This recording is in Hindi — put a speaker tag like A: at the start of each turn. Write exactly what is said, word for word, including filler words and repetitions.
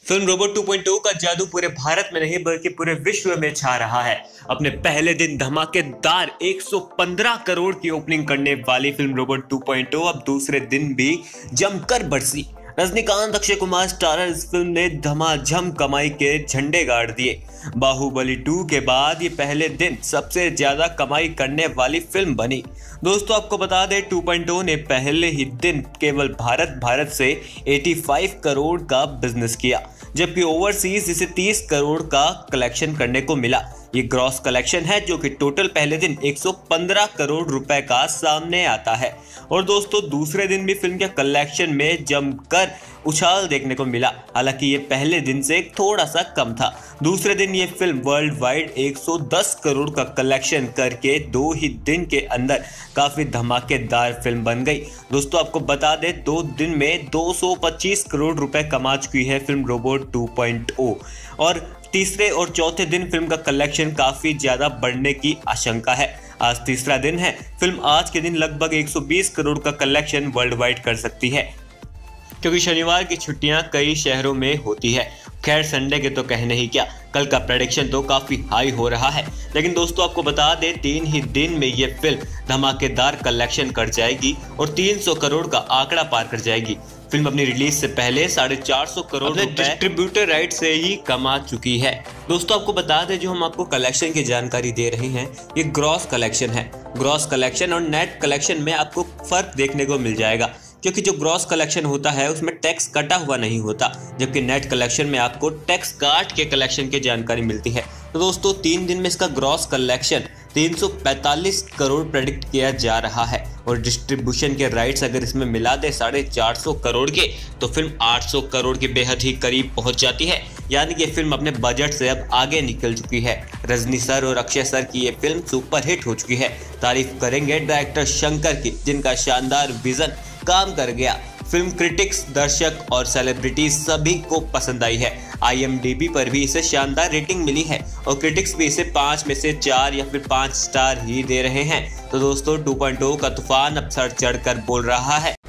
A: Film robot two point O का जादू पूरे भारत में नहीं बल्कि पूरे विश्व में छा रहा है। अपने पहले दिन धमाकेदार एक सौ पंद्रह करोड़ की ओपनिंग करने वाली film robot two point O अब दूसरे दिन भी जमकर बरसी। रजनीकांत अक्षय कुमार स्टारर इस फिल्म ने धमाधम कमाई के झंडे गाड़ दिए। बाहुबली टू के बाद ये पहले दिन सबसे ज्यादा कमाई करने वाली फिल्म बनी। दोस्तों आपको बता दें टू पॉइंट ओ ने पहले ही दिन केवल भारत भारत से पचासी करोड़ का बिजनेस किया, जबकि ओवरसीज इसे तीस करोड़ का कलेक्शन करने को मिला। ये ग्रॉस कलेक्शन है जो कि टोटल पहले दिन एक सौ पंद्रह करोड़ रुपए का सामने आता है। और दोस्तों दूसरे दिन भी फिल्म के कलेक्शन में जमकर उछाल देखने को मिला, हालांकि ये पहले दिन से थोड़ा सा कम था। दूसरे दिन ये फिल्म वर्ल्ड वाइड एक सौ दस करोड़ का कलेक्शन करके दो ही दिन के अंदर काफी धमाकेदार फिल्म बन गई। दोस्तों आपको बता दें दो दिन में दो सौ पच्चीस करोड़ रुपए कमा चुकी है film robot two point O और तीसरे और चौथे दिन फिल्म का कलेक्शन काफी ज्यादा बढ़ने की आशंका है। आज तीसरा दिन है, फिल्म आज के दिन लगभग एक सौ बीस करोड़ का कलेक्शन वर्ल्ड वाइड कर सकती है, क्योंकि शनिवार की छुट्टियां कई शहरों में होती है। खैर संडे के तो कहने ही क्या, कल का प्रेडिक्शन तो काफी हाई हो रहा है। लेकिन दोस्तों आपको बता दें तीन ही दिन में ये फिल्म धमाकेदार कलेक्शन कर जाएगी और तीन सौ करोड़ का आंकड़ा पार कर जाएगी। फिल्म अपनी रिलीज से पहले साढ़े चार सौ करोड़ डिस्ट्रीब्यूटर राइट से ही कमा चुकी है। दोस्तों आपको बता दें जो हम आपको कलेक्शन की जानकारी दे रहे हैं ये ग्रॉस कलेक्शन है। ग्रॉस कलेक्शन और नेट कलेक्शन में आपको फर्क देखने को मिल जाएगा, क्योंकि जो ग्रॉस कलेक्शन होता है उसमें टैक्स कटा हुआ नहीं होता, जबकि नेट कलेक्शन में आपको टैक्स काट के कलेक्शन की जानकारी मिलती है। तो दोस्तों तीन दिन में इसका ग्रॉस कलेक्शन तीन सौ पैंतालीस करोड़ प्रेडिक्ट किया जा रहा है और डिस्ट्रीब्यूशन के राइट्स अगर इसमें मिला दे साढ़े चार सौ करोड़ के तो फिल्म आठ सौ करोड़ के बेहद ही करीब पहुंच जाती है। यानी कि फिल्म अपने बजट से अब आगे निकल चुकी है। रजनी सर और अक्षय सर की ये फिल्म सुपर हिट हो चुकी है। तारीफ करेंगे डायरेक्टर शंकर की, जिनका शानदार विजन काम कर गया। फिल्म क्रिटिक्स, दर्शक और सेलिब्रिटीज सभी को पसंद आई है। आई एम डी बी पर भी इसे शानदार रेटिंग मिली है और क्रिटिक्स भी इसे पाँच में से चार या फिर पाँच स्टार ही दे रहे हैं। तो दोस्तों टू पॉइंट ओ का तूफान अब सर चढ़कर बोल रहा है।